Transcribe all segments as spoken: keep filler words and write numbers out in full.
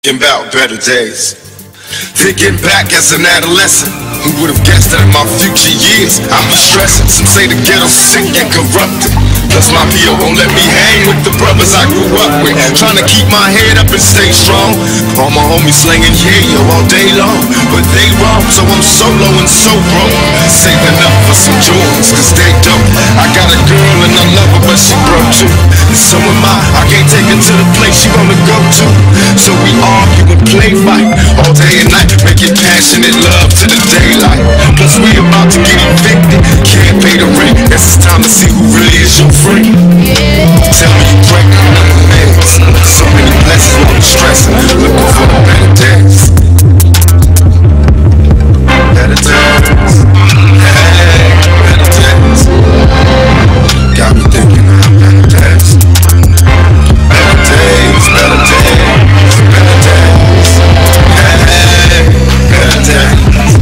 Thinking about better days. Thinking back as an adolescent, who would have guessed that in my future years I was stressing? Some say the ghetto's sick and corrupted, plus my P O won't let me hang with the brothers I grew up with. Trying to keep my head up and stay strong. All my homies slinging yeah yo all day long, but they wrong, so I'm solo and so broke. Saving up for some Jordans, cause they dope. I got a girl and I love her, but she broke too. And so am I, I can't take her to the place she wanna go to. So we argue and play fight all day and night, making passionate love to the daylight. Plus we about to get evicted, can't pay the rent. Guess it's time to see who really is your friend. Tell me you breaking up the meds. So many blessings, no stressing, looking for the better days. Better days. Hey, better days. Got me thinking about better days. Better days, better days, better days. Hey, better days.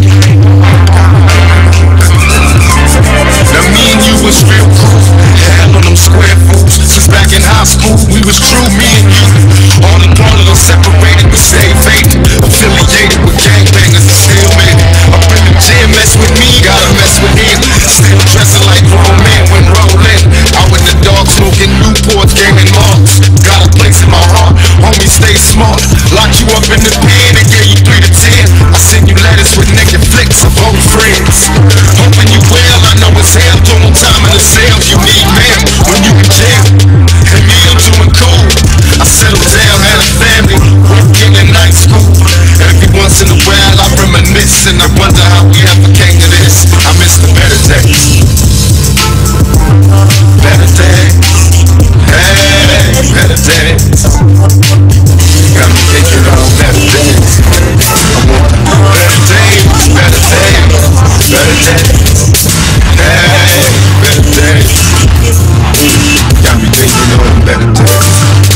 Now me and you was real cool, hell on them square fools. Since back in high school, we was true, me and you. All in part of them separated, but stay faded. Affiliated with gangbangers and still made it. Up in the gym, mess with me, gotta mess with him. Still dressing like grown men when rolling. Out in the dark, smoking Newports, gaming marks. Got a place in my heart, homie, stay smart. Locked you up in the pen and gave you three to ten. I send you letters with naked flicks of old friends. Hoping you well, I know it's hell. Doing time in the cell, you need mail when you in jail. And me, I'm doing cool. I settled down, had a family, working in night school. Every once in a while I reminisce and I wonder how we ever came to this. I miss the better days. Better days. Hey, better days. Got me thinking about better days. Better days, better days, better days. Hey, better days. Got me thinking about better days.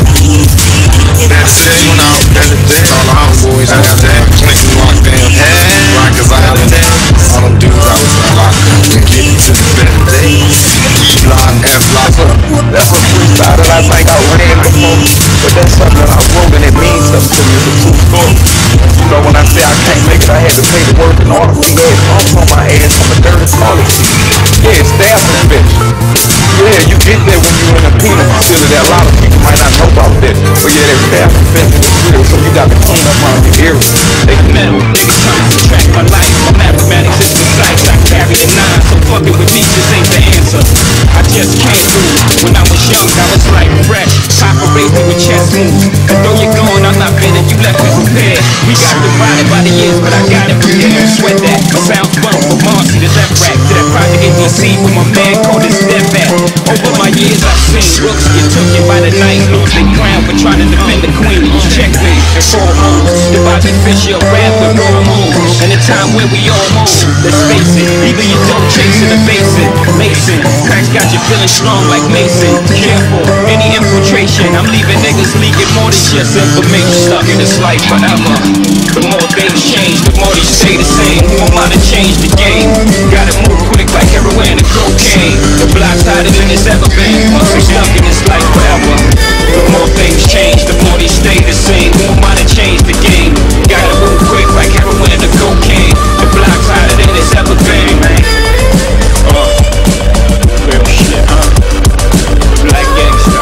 Better days when I was better days. All the homeboys I got that clinking locked down. Hey, right, cause I had a day. All them dudes I was locked up and getting to the better days. Block F lock up. That's a freestyle that I think I ran before, but that's something that I wrote and it means something to me. It's a true story. You know, when I say I can't make it, I had to pay the work in order for that. Bumps on my ass from a dirty smaller shit. Yeah, staff and bitch. Yeah, you get that when you're in a penal facility. A lot of people might not know about that, but yeah, that staff and bitch is real, so you got to clean up around your area. They metal, niggas trying to track my life. My mathematics is precise, I carry the nine, so fucking with me just ain't the answer. I just came through. When I was young, I was like fresh, operating with chess moves. And though you're gone, I'm not bitter, you left me prepared. We got divided by the years, but I got it prepared. Sweat that, sounds fun from Marcy to left rack to that project in D C with my man called his step back. Over my years, I've seen rooks get taken by the night, lose their crown for trying to defend the queen. Checkmate and four moves. The Bobby Fischer rap with raw moves. And the time where we all move, let's face it, either you don't chase it or face it. Mason, cracks got you feeling strong like Mason. Careful, any infiltration, I'm leaving niggas leaking more than just information. Stuck in this life forever. The more things change, the more they stay the same. Who am I to change the game? Gotta move quick like heroin and cocaine. The block's hotter than it's ever been. Once I'm stuck in this life forever. The more things change, the more they stay the same. Who am I to change the game? Gotta move quick like heroin and cocaine. The block's hotter than it's ever been, man. Uh, real shit, huh? Black Gangsta,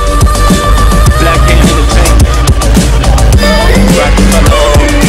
Black Hand Entertainment, Rockefeller.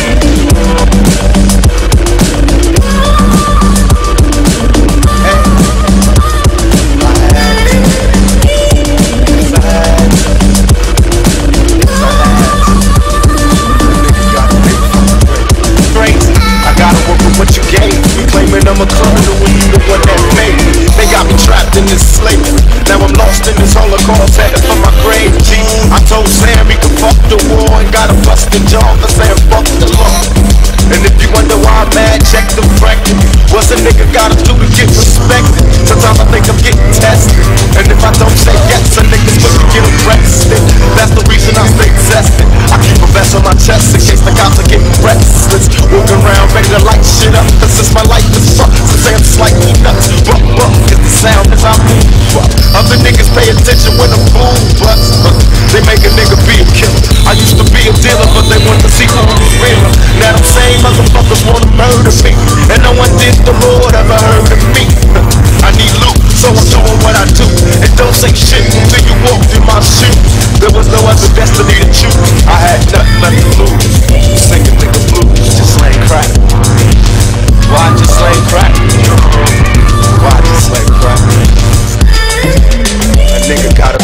What you gave, you claiming I'm a criminal when you the one that made me. They got me trapped in this slavery. Now I'm lost in this holocaust, headed for my grave. G, I told Sam he could fuck the war and got a busted jaw for saying fuck the law. And if you wonder why I'm mad, check the record. What's a nigga gotta do to get respected? Sometimes I think I'm getting tested, and if I don't say yes, a nigga's gonna get arrested. That's the reason I stay tested. I keep a vest on my chest in case the cops are getting restless. Walking around ready to light shit up, cause since my life is sucked, so say I'm slightly nuts. Buck, buck, is the sound as I move up. Other niggas pay attention when I'm boom, but uh, they make a nigga be a killer. I used to be a dealer, but they want to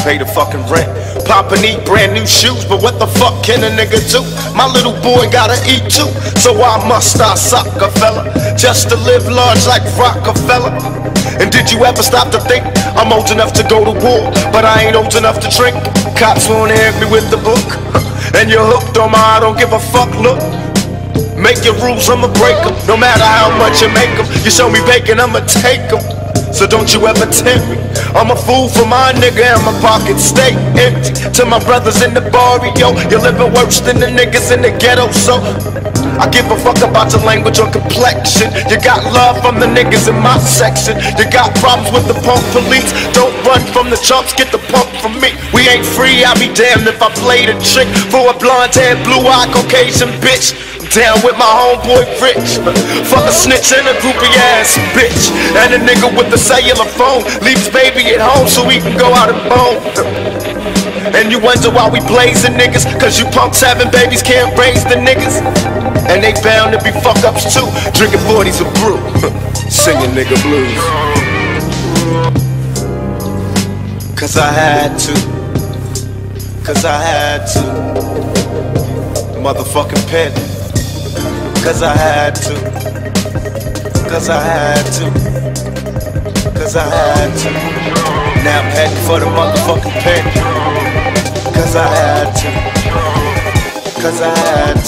pay the fucking rent. Papa need brand new shoes, but what the fuck can a nigga do? My little boy gotta eat too, so why must I suck a fella just to live large like Rockefeller? And did you ever stop to think I'm old enough to go to war, but I ain't old enough to drink? Cops wanna hit me with the book, and you're hooked on my I don't give a fuck look. Make your rules, I'ma break them. No matter how much you make them, you show me bacon, I'ma take them. So don't you ever tempt me. I'm a fool for my nigga and my pockets stay empty. To my brothers in the barrio, you're living worse than the niggas in the ghetto. So I give a fuck about your language or complexion. You got love from the niggas in my section. You got problems with the punk police. Don't run from the chumps, get the pump from me. We ain't free, I'll be damned if I played a trick for a blonde-haired, blue-eyed Caucasian bitch. Down with my homeboy Rich. Fuck a snitch and a groupie ass bitch. And a nigga with the cellular phone leaves baby at home so he can go out and bone. And you wonder why we blazing niggas, cause you punks having babies can't raise the niggas. And they bound to be fuck ups too, drinking forties of brew, singing nigga blues. Cause I had to, cause I had to, motherfucking pen. Cause I had to, cause I had to, cause I had to. Now I'm heading for the motherfucking pen. Cause I had to, cause I had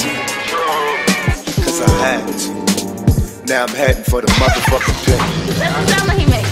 to, cause I had to. Now I'm heading for the motherfucking pen. That's the drama he makes.